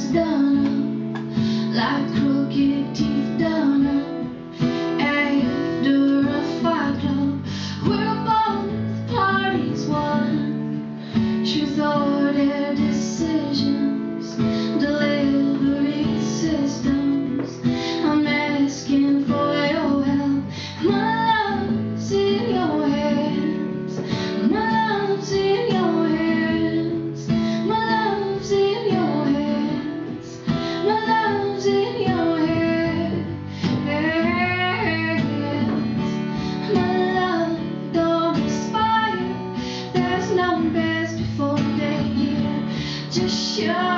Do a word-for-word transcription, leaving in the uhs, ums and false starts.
done up, like crooked teeth done up. After a fight club where both parties won, truth or their decisions, delivery systems. I'm asking for your help. My love's in your hands. My love's in your hands. My love's in your hands. My love's in your hands. My love don't expire. There's no best before they're here. Just show